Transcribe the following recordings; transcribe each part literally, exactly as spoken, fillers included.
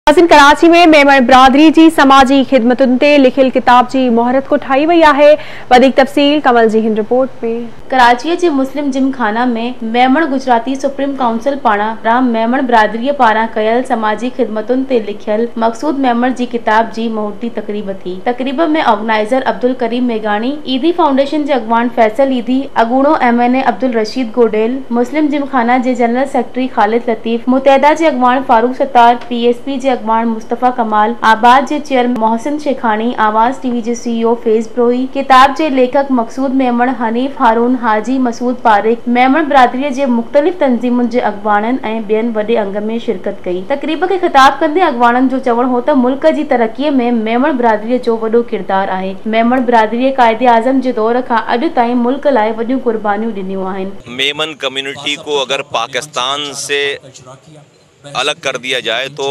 नाज़रीन, कराची में मेमन बिरादरी जी समाजी खिदमतुनि ते लिखियल किताब जी मुहरत को ठाई वही है। वधीक तफ़सील कमल जी हिन रिपोर्ट में। कराची जे मुस्लिम जिमखाना में मेमन गुजराती सुप्रीम काउंसिल पारां मेमन बिरादरी पारां कयल समाजी खिदमतुनि ते लिखियल मक़सूद मेमन जी किताब जी मुहरती तकरीब थी। तकरीब में ऑर्गेनाइज़र अब्दुल करीम मेघानी, ईदी फाउंडेशन जे अगवान फैसल ईदी, अगूणो M N A Abdul Rashid Godel, Muslim Gymkhana जे जनरल सेक्रेटरी खालिद लतीफ़, मुतहदा जे अगवान Farooq Sattar, P S P जे अगवान मुस्तफ़ा कमाल, आबाद जे चेयरमैन मोहसिन शेखानी, आवाज़ टीवी जे सी ई ओ फैज़ ब्रोही, किताब जे लेखक मक़सूद मेमन, हनीफ हारून, हाजी मसूद पारिक, मेमन बिरादरी जे मुख़्तलिफ़ तंज़ीमुनि जे अगवाननि ऐं ॿियनि वॾे अंग में शिरकत कई। तक़रीब खे ख़िताब कंदे अगवाननि जो चवणु हो त मुल्क जी तरक़ीअ में मेमन बिरादरी जो वॾो किरदारु आहे। मेमन बिरादरी कायदे आज़म जे दौर खां अॼु ताईं मुल्क लाइ वॾियूं कुर्बानियूं ॾिनियूं आहिनि। मेमन कम्युनिटी को अगर पाकिस्तान से अलग कर दिया जाए तो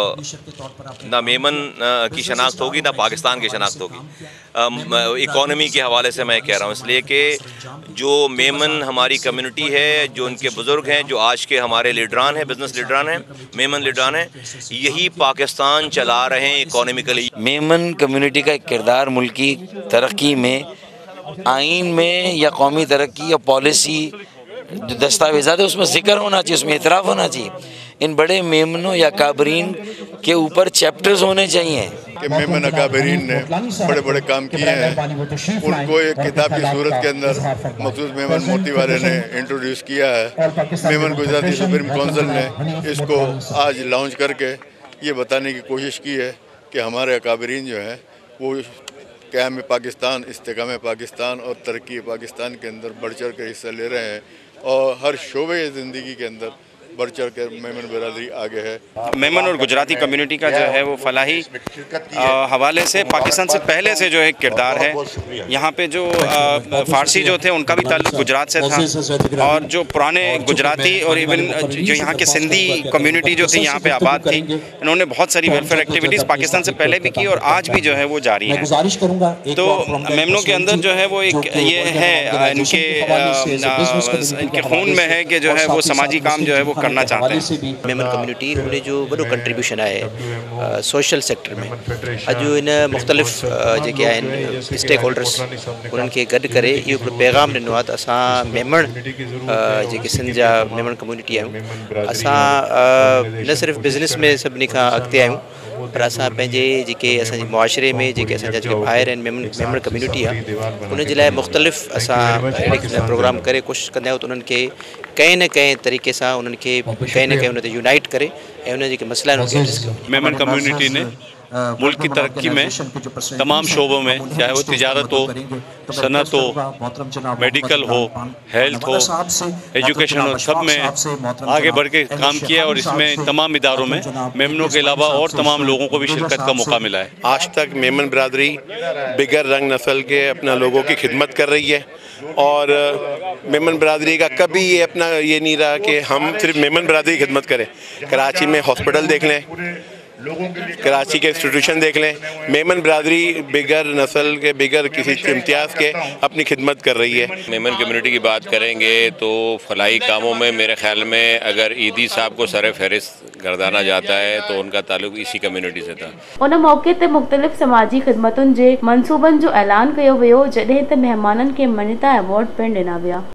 ना मेमन की शनाख्त होगी ना पाकिस्तान की शनाख्त होगी। इकॉनमी के हवाले से मैं कह रहा हूँ, इसलिए कि जो मेमन हमारी कम्युनिटी है, जो उनके बुज़ुर्ग हैं, जो आज के हमारे लीडरान हैं, बिजनेस लीडरान हैं, मेमन लीडरान हैं, यही पाकिस्तान चला रहे हैं इकॉनमिकली। मेमन कम्युनिटी का एक किरदार मुल्क की तरक्की में, आइन में या कौमी तरक्की या पॉलिसी जो दस्तावेज़ात है उसमें जिक्र होना चाहिए, उसमें इतराफ़ होना चाहिए। इन बड़े मेमनों या काबरीन के ऊपर चैप्टर्स होने चाहिए कि मेमन अकाबरीन ने बड़े बड़े काम किए हैं, उनको एक किताब की सूरत के अंदर मखसूस मेमन मोती वाले ने इंट्रोड्यूस किया है। मेमन गुजराती सुप्रीम काउंसिल ने इसको आज लॉन्च करके ये बताने की कोशिश की है कि हमारे अकाबरीन जो हैं वो क़याम पाकिस्तान, इस्तेकाम पाकिस्तान और तरक्की पाकिस्तान के अंदर बढ़ चढ़ कर हिस्सा ले रहे हैं और हर शोबे ज़िंदगी के अंदर बढ़ चढ़ कर मेमन बिरादरी आगे है। मेमन और गुजराती कम्युनिटी का जो है वो फलाही हवाले से पाकिस्तान से पहले से जो एक किरदार है। यहाँ पे जो आ, फ़ारसी जो थे उनका भी ताल्लुक गुजरात से था, और जो पुराने गुजराती और इवन जो यहाँ के सिंधी कम्युनिटी जो थी यहाँ पे आबाद थी, इन्होंने बहुत सारी वेलफेयर एक्टिविटीज़ पाकिस्तान से पहले भी की और आज भी जो है वो जारी हैं। तो मेमनों के अंदर जो है वो एक ये है, इनके इनके खून में है कि जो है वो समाजी काम जो है वो करना चाहते हैं। मेमन कम्युनिटी उन्हें जो वॾो कंट्रीब्यूशन आहे सोशल सेक्टर में, अॼु इन मुख़्तलिफ़ जेके आहिनि स्टेक होल्डर्स उन्हनि खे गॾु करे इहो हिकिड़ो पैगाम ॾिनो आहे त असां मेमन जेके सिंध जा मेमन कम्युनिटी आहियूं, असां न सिर्फ़ु बिज़नेस में सभिनी खां अॻिते आहियूं, पर असां पंहिंजे जेके असांजे मुआशरे में जेके असांजा जेके ॿाहिरि आहिनि मेमन मेमन कम्युनिटी आहे, उनजे लाइ मुख़्तलिफ़ असां अहिड़े प्रोग्राम करे कोशिशि कंदा आहियूं त उन्हनि खे कंहिं न कंहिं तरीक़े सां उन्हनि खे कंहिं न कंहिं उन ते यूनाइट करे ऐं उन जेके मसइला आहिनि उनखे एड्रेस कयूं। मेमन कम्युनिटी ने मुल्क की तरक्की में तमाम शोबों में, चाहे वो तिजारत हो, सनत हो, मेडिकल हो, हेल्थ हो, एजुकेशन हो, सब में आगे बढ़ के काम किया और इसमें तमाम इदारों में मेमनों के अलावा और तमाम लोगों को भी शिरकत का मौका मिला है। आज तक मेमन बिरादरी बिगर रंग नस्ल के अपना लोगों की खिदमत कर रही है और मेमन बिरादरी का कभी ये अपना ये नहीं रहा कि हम सिर्फ मेमन बिरादरी की खिदमत करें। कराची में हॉस्पिटल देख लें, कराची के इंस्टीट्यूशन देख लें, मेमन बिरादरी बिगर नस्ल के, बिगर किसी इम्तियाज़ के अपनी खिदमत कर रही है। मेमन कम्युनिटी की बात करेंगे तो फलाही कामों में मेरे ख्याल में अगर ईदी साहब को सर फहरिस्त गर्दाना जाता है तो उनका ताल्लुक इसी कम्युनिटी से था। उन मौके ते मुख़्तलिफ़ समाजी खिदमतुनि जे मंसूबनि जो ऐलान कयो वियो, जॾहिं त महिमाननि खे मञता अवार्ड पिणु ॾिना विया।